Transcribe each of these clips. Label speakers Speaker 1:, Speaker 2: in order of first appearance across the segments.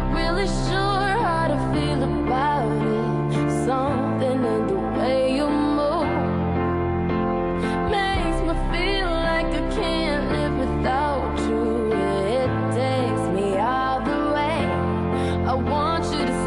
Speaker 1: really sure how to feel about it. Something in the way you move makes me feel like I can't live without you. It takes me all the way. I want you to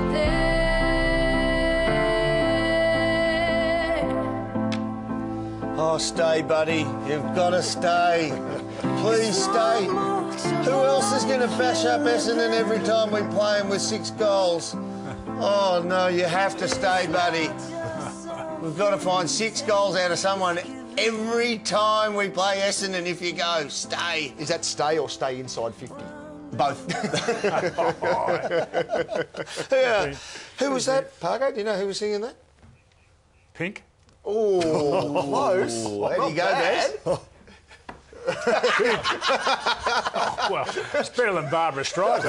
Speaker 1: stay.
Speaker 2: Oh, stay, buddy. You've got to stay. Please stay. Who else is going to bash up Essendon every time we play them with 6 goals? Oh, no, you have to stay, buddy. We've got to find 6 goals out of someone every time we play Essendon. If you go, stay.
Speaker 3: Is that stay or stay inside 50? Both.
Speaker 2: Yeah. Who was that, Pargo? Do you know who was singing that?
Speaker 4: Pink?
Speaker 3: Oh, close.
Speaker 2: There you go, Daz.
Speaker 4: Well, it's better than Barbara Streisand.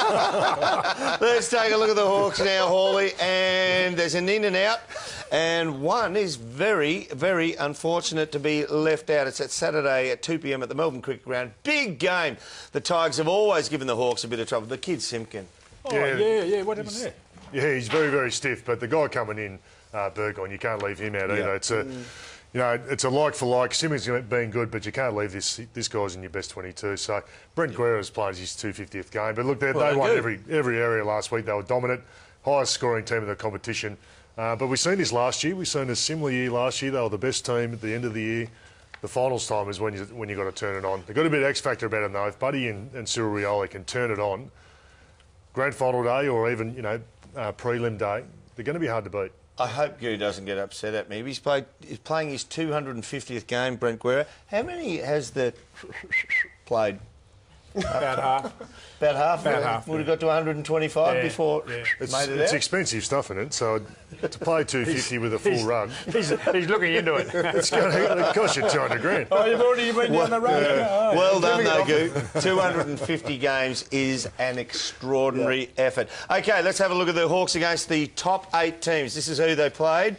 Speaker 2: Let's take a look at the Hawks now, Hawley. And there's an in and out. And one is very, very unfortunate to be left out. It's at Saturday at 2 p.m. at the Melbourne Cricket Ground. Big game. The Tigers have always given the Hawks a bit of trouble. The kid Simpkin.
Speaker 4: Oh, yeah. What happened there?
Speaker 5: Yeah, he's very, very stiff. But the guy coming in, Burgoyne, you can't leave him out either. It's a, you know, it's a like for like. Simmons been good, but you can't leave this guy's in your best 22. So Brent Guerra's played his 250th game. But look, they won every area last week. They were dominant, highest scoring team in the competition. But we've seen this last year. We've seen a similar year last year. They were the best team at the end of the year. The finals time is when you got to turn it on. They've got a bit of X factor about them though. If Buddy and Cyril Rioli can turn it on, grand final day or even prelim day, they're going to be hard to beat.
Speaker 2: I hope Goo doesn't get upset at me. He's playing his 250th game, Brent Guerra. How many has the played?
Speaker 4: About half.
Speaker 2: About half?
Speaker 4: About half.
Speaker 2: Would have got to 125 before made it out?
Speaker 5: It's expensive stuff in it, so to play 250 with a full run...
Speaker 4: He's looking into it.
Speaker 5: It's going to cost you 200 grand.
Speaker 4: Oh, you've already been down the road.
Speaker 2: Yeah. Well done, though, Goo. 250 games is an extraordinary effort. OK, let's have a look at the Hawks against the top 8 teams. This is who they played.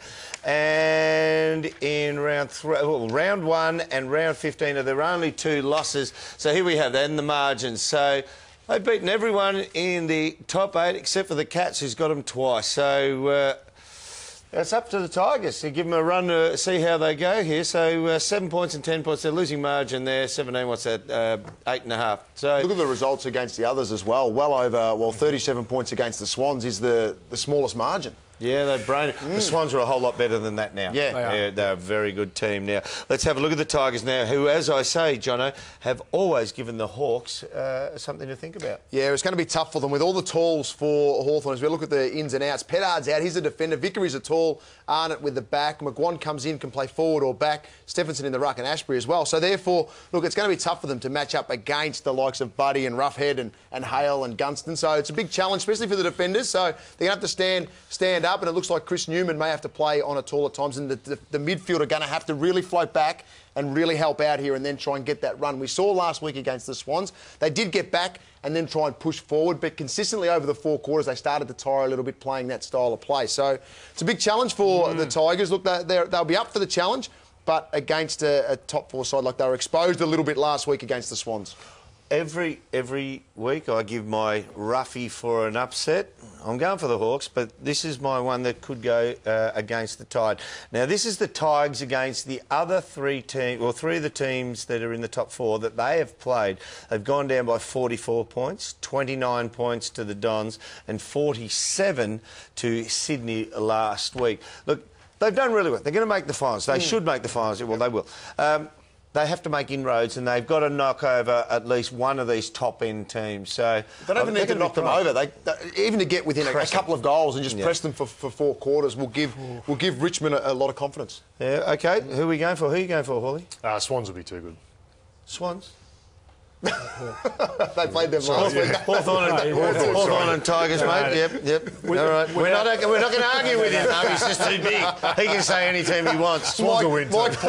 Speaker 2: And in round 1 and round 15 are there only 2 losses. So here we have that in the margins. So they've beaten everyone in the top 8 except for the Cats, who's got them twice. So it's up to the Tigers to give them a run to see how they go here. So 7 points and 10 points. They're losing margin there. 17, what's that? 8.5. So
Speaker 3: look at the results against the others as well. Well over, 37 points against the Swans is the smallest margin.
Speaker 2: Yeah, they've brained it. The Swans are a whole lot better than that now.
Speaker 3: Yeah.
Speaker 2: They're a very good team now. Let's have a look at the Tigers now, who, as I say, Jono, have always given the Hawks something to think about.
Speaker 3: Yeah, it's going to be tough for them with all the talls for Hawthorn. As we look at the ins and outs, Pettard's out. He's a defender. Vickery's a tall. Arnott with the back. McGuan comes in, can play forward or back. Stephenson in the ruck and Ashbury as well. So, therefore, look, it's going to be tough for them to match up against the likes of Buddy and Roughhead and Hale and Gunston. So, it's a big challenge, especially for the defenders. So, they're going to have to stand up, and it looks like Chris Newman may have to play on a tall at times, and the midfield are going to have to really float back and really help out here and then try and get that run. We saw last week against the Swans, they did get back and then try and push forward, but consistently over the 4 quarters, they started to tire a little bit playing that style of play. So it's a big challenge for the Tigers. Look, they'll be up for the challenge, but against a top 4 side, like they were exposed a little bit last week against the Swans.
Speaker 2: Every week I give my roughie for an upset. I'm going for the Hawks, but this is my one that could go against the Tide. Now, this is the Tigers against the other 3 teams, or 3 of the teams that are in the top 4 that they have played. They've gone down by 44 points, 29 points to the Dons, and 47 to Sydney last week. Look, they've done really well. They're going to make the finals. They should make the finals. Well, they will. They have to make inroads, and they've got to knock over at least one of these top-end teams. So
Speaker 3: they don't even need to knock them over. They even to get within a couple of goals and just press them for 4 quarters will give Richmond a lot of confidence.
Speaker 2: Yeah. OK. Who are we going for? Who are you going for, Hawley?
Speaker 5: Swans will be too good.
Speaker 2: Swans.
Speaker 3: They played them last week.
Speaker 2: Hawthorn and Tigers, mate. Yep. All right. We're not going to argue with him. No, he's just too big. He can say any team he wants.
Speaker 5: Swans will win.
Speaker 3: Mike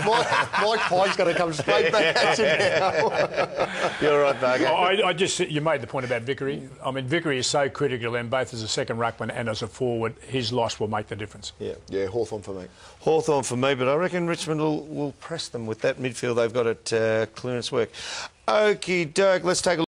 Speaker 3: Pye's going to come straight back at you now.
Speaker 2: You're right, Bargo.
Speaker 4: You made the point about Vickery. I mean, Vickery is so critical then, both as a second ruckman and as a forward. His loss will make the difference.
Speaker 3: Yeah, Hawthorn for me.
Speaker 2: Hawthorn for me, but I reckon Richmond will press them with that midfield they've got at clearance work. Okie doke, let's take a look.